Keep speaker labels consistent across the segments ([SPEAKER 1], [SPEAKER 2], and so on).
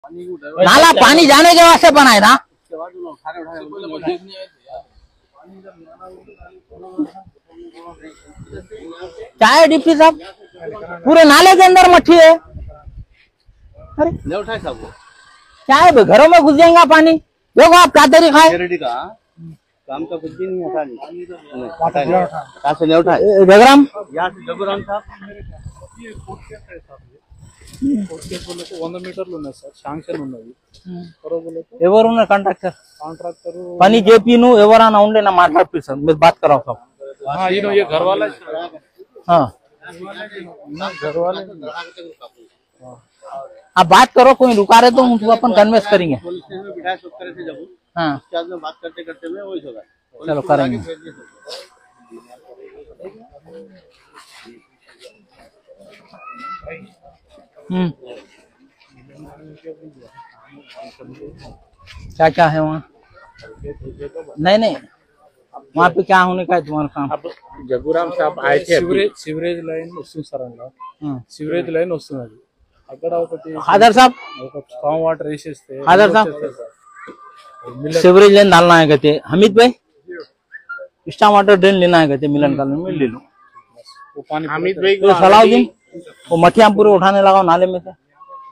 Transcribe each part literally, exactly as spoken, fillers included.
[SPEAKER 1] नाला पानी जाने के वास्ते बनाए ना। क्या है डिप्टी साहब, पूरे नाले के अंदर मट्टी है। अरे नहीं उठाए साहब, क्या है घरों में घुस जाएगा पानी। देखो आप क्या तरीका है काम का, कुछ भी नहीं आता नहीं उठाए। जगराम जगराम साहब వంద మీటర్లు ఉన్నాయి సార్, శాంక్షన్ ఉన్నది ఎవరు ఉన్నారు కాంట్రాక్టర్ కాంట్రాక్టర్ పని చేపిను ఎవరైనా ఉండే నా మాట్లాడి సార్ మీరు बात कराओ सब। हां ये ये घर वाला हां ना घर वाले आप बात करो, कोई रुका रहे तो हम अपन कन्वेंस करेंगे। हां में बात करते करते में वही होगा, चलो करेंगे। हम्म क्या क्या है वहाँ? नहीं नहीं वहाँ पे क्या होने का है तुम्हारा काम? अब जगुराम साहब आए थे, సివరేజ్ సివరేజ్ లైన్ వస్తుంది సార్, అలా సివరేజ్ లైన్ వస్తుంది। అక్కడ ఒకటి ఖాదర్ साहब ఒక స్టామ్ వాటర్ వేసేస్తే ఖాదర్ साहब सिवरेज लाइन डालना है कहते। हमीद भाई स्टाम वाटर ड्रेन लेना है कहते, मिलन कॉलोनी में ले लो वो पानी। हमीद भाई को सलाउद्दीन वो मठिया पूरे उठाने लगा नाले में से,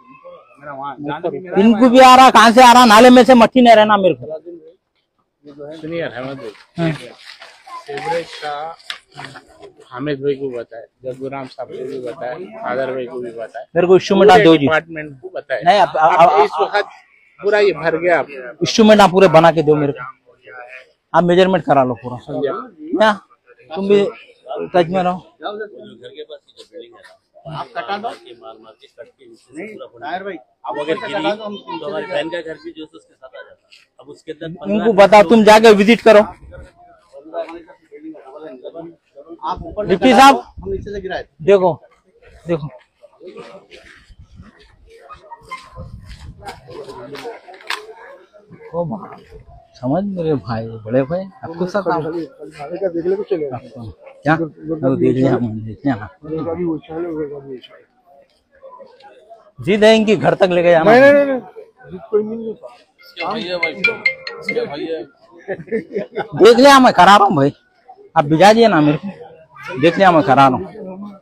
[SPEAKER 1] इनको भी आ रहा, कहाँ से आ रहा नाले में से, मट्टी नहीं रहना मेरे को। सुनिए अहमद भाई, सिवरेज का हामिद भाई को बताए, जगुराम साहब को भी बताए, फादर भाई को भी बताए, मेरे को इंस्ट्रूमेंट आप दो जी, डिपार्टमेंट को बताए। नहीं आप, आप, आप, इस वक्त पूरा ये भर गया, इंस्ट्रूमेंट आप पूरे बना के दो मेरे को, आप मेजरमेंट करा लो पूरा। क्या तुम भी टच में रहो, घर के पास जो बिल्डिंग है आप कटा दो, मार मार के कट के टायर भाई अब अगर गिरी तो हमारी बहन का घर भी जो है उसके साथ आ जाता। अब उसके अंदर उनको बताओ, तुम जाके विजिट करो। आप ऊपर डिप्टी साहब हम नीचे से गिराए, देखो देखो ओ समझ मेरे भाई, बड़े भाई आपको सब देख ले कुछ क्या तो देख लिया जी, देंगे घर तक ले गए। नहीं नहीं नहीं देख लिया, मैं करा रहा हूँ भाई, आप भिजा दिए ना मेरे को, देख लिया मैं करा रहा हूँ।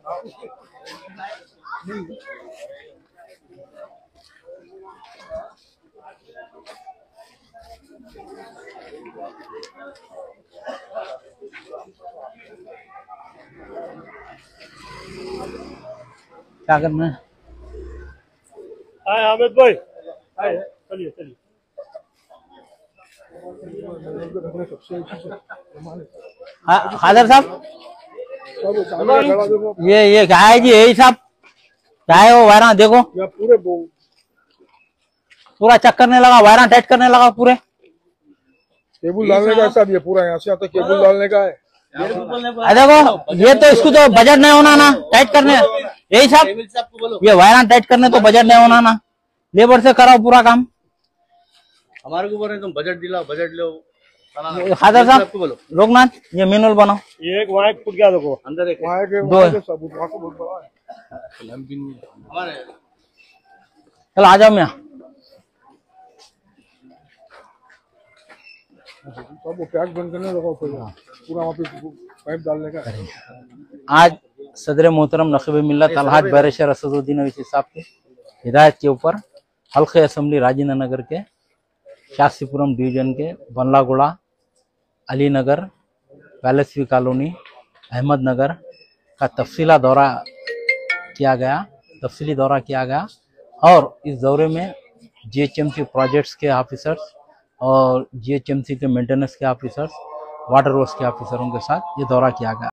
[SPEAKER 1] क्या करना है? हामिद भाई चलिए चलिए। खादर साहब ये ये क्या है जी, यही साहब क्या है वो वायरा देखो पूरे पूरा चेक करने लगा, वायरा टाइट करने लगा पूरे। केबल डालने का साहब, ये पूरा यहाँ से आता केबल डालने का है। देखो ये तो इसको तो बजट नहीं होना ना टाइट करने, यही साहब ये वायरा टाइट करने तो बजट नहीं होना ना, लेबर से कराओ पूरा काम। हमारे ऊपर है, तुम बजट दिलाओ, बजट लो। खादर साहब लोकनाथ ये मैनुअल बनाओ, ये एक वहाँ फुट गया देखो अंदर, एक वहाँ के दो सबूत वहाँ को बहुत बड़ा है। चलो आ जाओ, मैं सब पैक बंद करने लगा पूरा वहाँ पे पाइप डालने का। आज सदर मोहतरम नक़ीब मिल्लत अलहाज बैरिस्टर असदुद्दीन अवैसी साहब की हिदायत के ऊपर हल्के असेंबली राजेंद्र नगर के शास्त्रीपुरम डिवीजन के Banlaguda, Ali Nagar, palace V colony, Ahmed Nagar का तफसीला दौरा किया गया तफसीली दौरा किया गया और इस दौरे में जीएचएमसी प्रोजेक्ट्स के ऑफिसर्स और जीएचएमसी के मेंटेनेंस के ऑफिसर्स, वाटर वर्क्स के ऑफिसरों के साथ ये दौरा किया गया।